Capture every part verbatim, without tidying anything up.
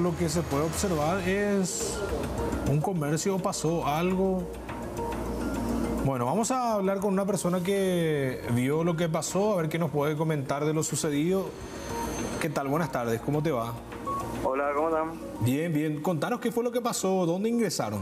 lo que se puede observar es un comercio, pasó algo. Bueno, vamos a hablar con una persona que vio lo que pasó, a ver qué nos puede comentar de lo sucedido. ¿Qué tal? Buenas tardes, ¿cómo te va? Hola, ¿cómo están? Bien, bien. Contanos qué fue lo que pasó, ¿dónde ingresaron?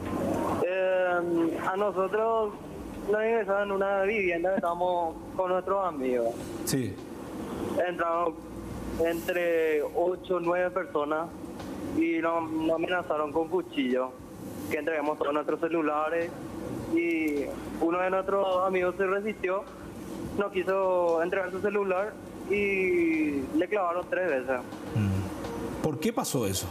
Eh, a nosotros nos ingresaron en una vivienda que estábamos con nuestros amigos. Sí. Entraron entre ocho o nueve personas y nos, nos amenazaron con cuchillos, que entreguemos todos nuestros celulares, y uno de nuestros amigos se resistió, no quiso entregar su celular y le clavaron tres veces. ¿Por qué pasó eso?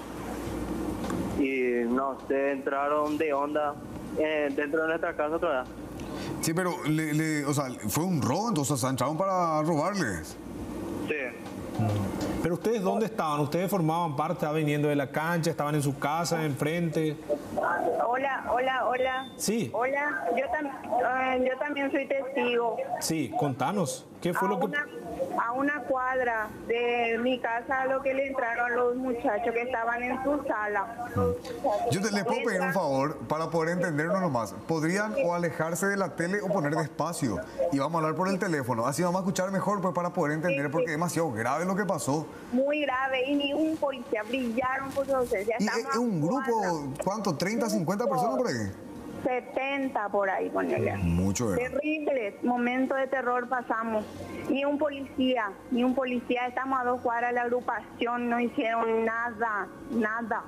Y no sé, entraron de onda eh, dentro de nuestra casa otra vez. Sí, pero le, le, o sea, fue un robo, entonces entraron para robarles. Sí. ¿Pero ustedes dónde estaban? ¿Ustedes formaban parte, estaban viniendo de la cancha, estaban en su casa, enfrente? Hola, hola, hola. Sí. Hola, yo, tam uh, yo también soy testigo. Sí, contanos, ¿qué fue a lo que...? Una, a una cuadra de mi casa lo que le entraron los muchachos que estaban en su sala. Yo te, les puedo pedir un favor para poder entendernos nomás. Podrían o alejarse de la tele o poner despacio y vamos a hablar por el teléfono. Así vamos a escuchar mejor pues para poder entender, porque es demasiado grave lo que pasó. Muy grave, y ni un policía, brillaron por su ausencia. Y es, es un grupo, ¿cuánto? ¿treinta, cincuenta personas por ahí? setenta por ahí, ponele. Mucho, ¿verdad? Terribles, momentos de terror pasamos. Ni un policía, ni un policía, estamos a dos cuadras de la agrupación, no hicieron nada, nada.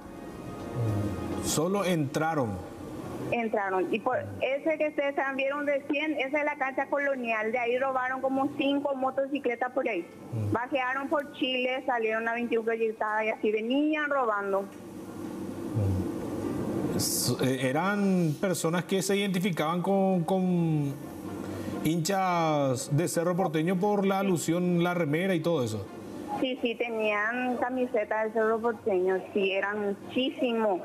Solo entraron. Entraron. Y por ese que ustedes vieron recién, esa es la cancha colonial. De ahí robaron como cinco motocicletas por ahí. Mm. Bajearon por Chile, salieron a veintiuno proyectadas y así venían robando. Eran personas que se identificaban con, con hinchas de Cerro Porteño por la alusión, la remera y todo eso. Sí, sí, tenían camisetas de Cerro Porteño, sí, eran muchísimos.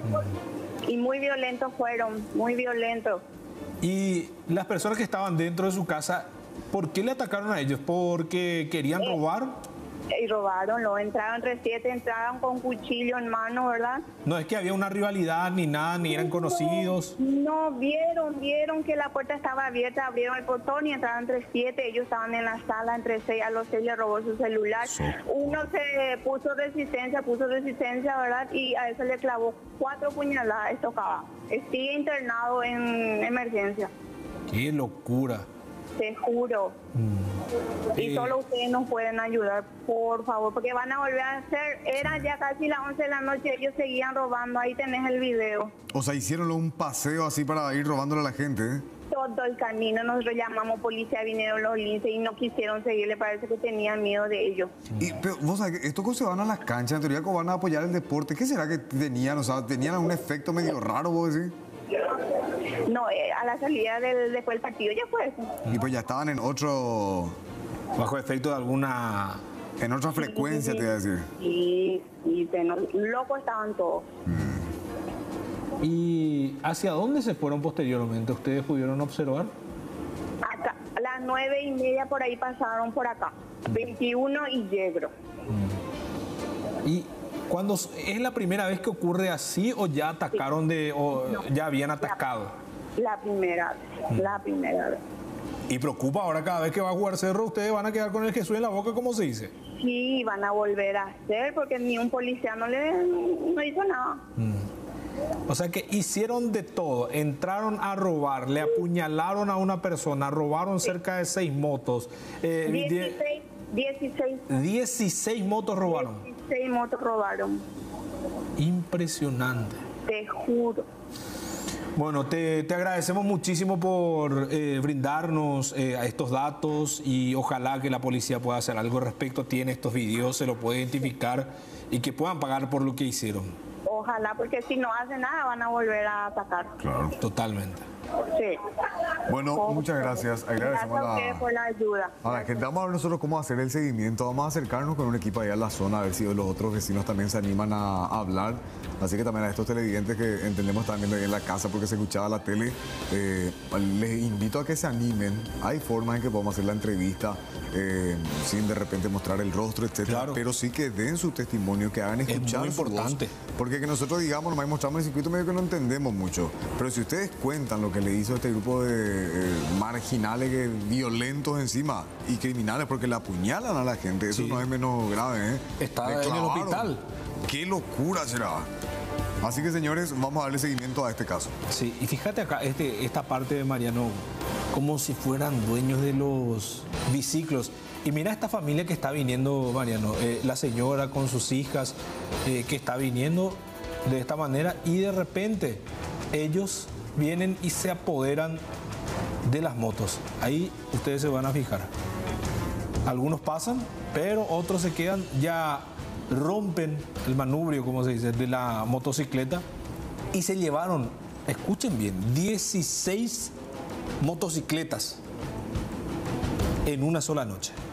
Y muy violentos fueron, muy violentos. Y las personas que estaban dentro de su casa, ¿por qué le atacaron a ellos? ¿Porque querían eh, robar? Y robaron, lo entraron entre siete, entraron con cuchillo en mano, ¿verdad? No es que había una rivalidad ni nada, ni eran conocidos. No, no, vieron, vieron que la puerta estaba abierta, abrieron el portón y entraron entre siete. Ellos estaban en la sala entre seis, a los seis le robó su celular. Sí. Uno se puso resistencia, puso resistencia, ¿verdad? Y a eso le clavó cuatro puñaladas, estocaba. Sigue internado en emergencia. ¡Qué locura! Te juro. Mm. Y eh. solo ustedes nos pueden ayudar, por favor, porque van a volver a hacer, era ya casi las once de la noche, ellos seguían robando, ahí tenés el video. O sea, hicieron un paseo así para ir robándole a la gente, ¿eh? Todo el camino, nosotros llamamos policía, vinieron los linces y no quisieron seguirle, parece que tenían miedo de ellos. Y, pero vos sabés que estos que se van a las canchas, en teoría que van a apoyar el deporte, ¿qué será que tenían? O sea, ¿tenían algún efecto medio raro, vos decís? No, eh, a la salida del, después del partido ya fue eso. Y pues ya estaban en otro... Bajo efecto de alguna... En otra frecuencia, sí, te voy a decir. Sí, sí, locos estaban todos. Mm. ¿Y hacia dónde se fueron posteriormente? ¿Ustedes pudieron observar? Acá, a las nueve y media por ahí pasaron por acá. Mm. veintiuno y Yegro. Mm. ¿Y cuando es la primera vez que ocurre así o ya atacaron sí. de... o no, ya habían atacado? La, la primera vez, mm. la primera vez. ¿Y preocupa ahora cada vez que va a jugar Cerro, ustedes van a quedar con el Jesús en la boca, como se dice? Sí, van a volver a hacer porque ni un policía no le no hizo nada. Mm. O sea que hicieron de todo, entraron a robar, le apuñalaron a una persona, robaron sí. cerca de seis motos. Eh, dieciséis, dieciséis. dieciséis motos robaron. dieciséis motos robaron. Impresionante. Te juro. Bueno, te, te agradecemos muchísimo por eh, brindarnos eh, estos datos y ojalá que la policía pueda hacer algo al respecto. Tiene estos videos, se lo puede identificar y que puedan pagar por lo que hicieron. Ojalá, porque si no hacen nada van a volver a atacar. Claro, totalmente. Sí. Bueno, muchas gracias. Agradecemos Gracias a a ustedes la, por la ayuda. a la gente. Vamos a ver nosotros cómo hacer el seguimiento. Vamos a acercarnos con un equipo allá a la zona, a ver si los otros vecinos también se animan a, a hablar. Así que también a estos televidentes que entendemos también de ahí en la casa porque se escuchaba la tele, eh, les invito a que se animen. Hay formas en que podemos hacer la entrevista eh, sin de repente mostrar el rostro, etcétera. Claro. Pero sí que den su testimonio, que hagan escuchar muy su voz. importante. Porque que nosotros digamos, nomás mostramos el circuito medio que no entendemos mucho. Pero si ustedes cuentan lo que le hizo este grupo de eh, marginales que, violentos encima y criminales porque le apuñalan a la gente, eso Sí. no es menos grave, ¿eh? Está Le en el clavaron. hospital. ¡Qué locura será! Así que señores, vamos a darle seguimiento a este caso. Sí, y fíjate acá, este, esta parte de Mariano, como si fueran dueños de los biciclos. Y mira esta familia que está viniendo, Mariano, eh, la señora con sus hijas, eh, que está viniendo de esta manera y de repente ellos vienen y se apoderan de las motos. Ahí ustedes se van a fijar. Algunos pasan, pero otros se quedan, ya rompen el manubrio, como se dice, de la motocicleta y se llevaron, escuchen bien, dieciséis motocicletas en una sola noche.